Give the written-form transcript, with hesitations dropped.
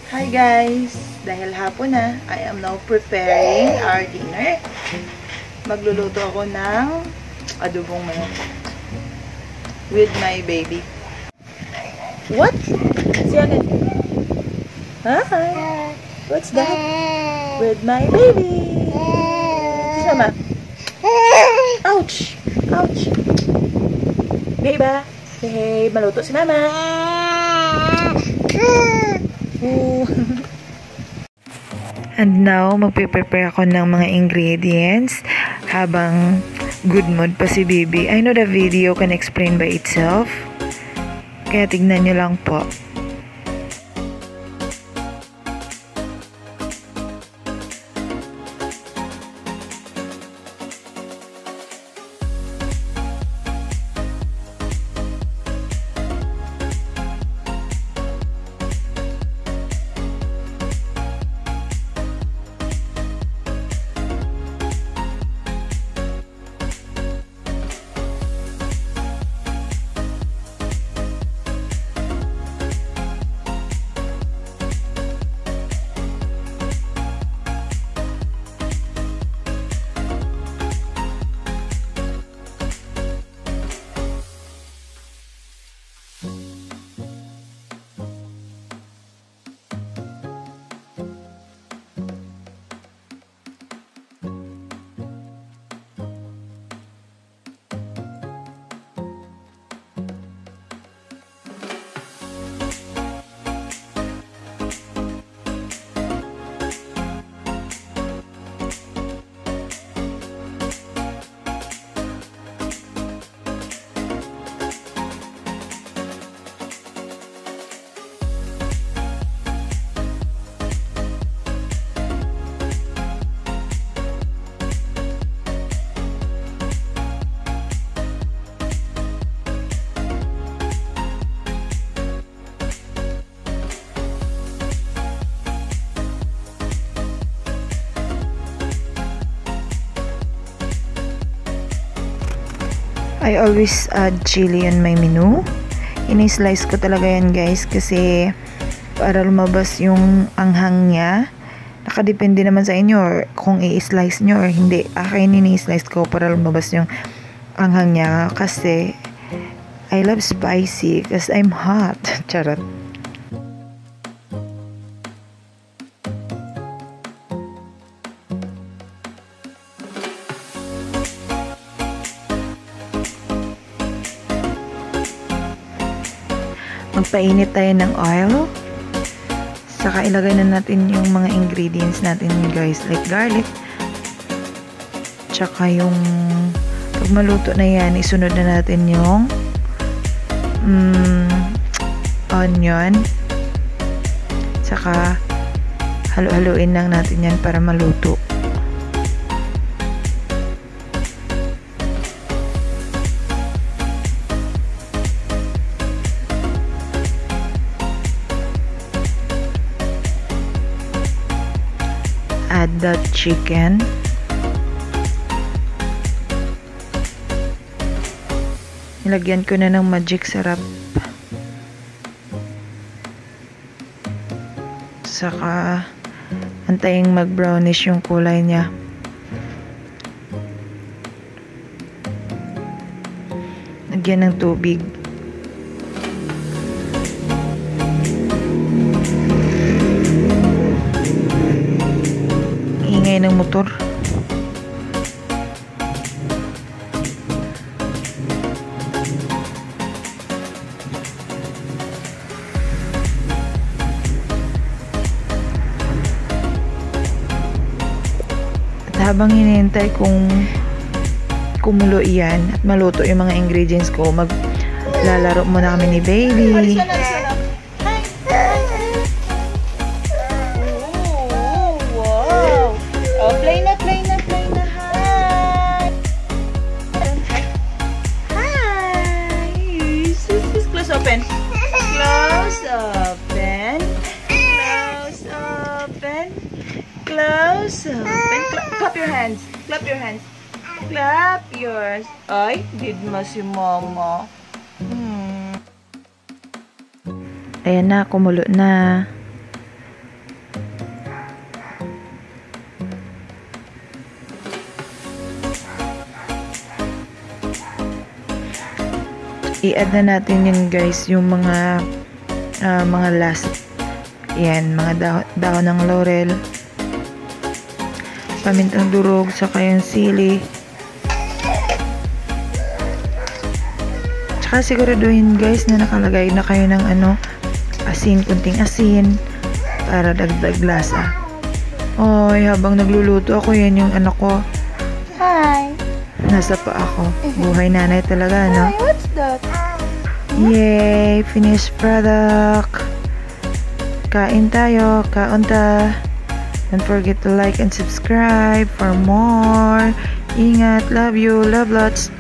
Hi guys! Dahil hapon na, I am now preparing our dinner. Magluluto ako ng adobong manok with my baby. What? Siya Hi! What's that? With my baby! Sama? Ouch! Ouch! Baby! Hey, maluto si mama! And now, magpe-prepare ako ng mga ingredients habang good mood pa si baby. I know the video can explain by itself. Kaya tignan nyo lang po. I always add chili on my menu. Ini-slice ko talaga yan guys kasi para lumabas yung anghang niya. Nakadepende naman sa inyo or kung i-slice nyo or hindi. Akin ini-slice ko para lumabas yung anghang niya kasi I love spicy because I'm hot. Charot. Magpainit tayo ng oil. Saka ilagay na natin yung mga ingredients natin guys. Like garlic. Tsaka yung pag maluto na yan, isunod na natin yung onion. Tsaka halo-haloin lang natin yan para maluto. Add the chicken. Nilagyan ko na ng magic sarap. Saka antayin mag-brownish yung kulay niya. Lagyan ng tubig. Ingay ng motor. At habang hinihintay kung kumulo iyan at maluto yung mga ingredients ko, maglalaro muna kami ni baby. Play na. Hi! Hi! Close open. Close open. Close open. Close open. Clap your hands. Clap your hands. Clap yours. Ay, did mo si mama. Ayan na, kumulo na. I-add na natin yun guys, yung mga last. Yan, mga dahon ng laurel, pamintang durog, saka yung sili. Tsaka siguraduhin guys na nakalagay na kayo ng asin, kunting asin para dagdag lasa. Oy, habang nagluluto ako, yan yung anak ko. Hi. Nasa pa ako. Buhay nanay talaga, no? Hi, what's that? Yay! Finished product! Kain tayo! Kaunta! Don't forget to like and subscribe for more. Ingat! Love you! Love lots!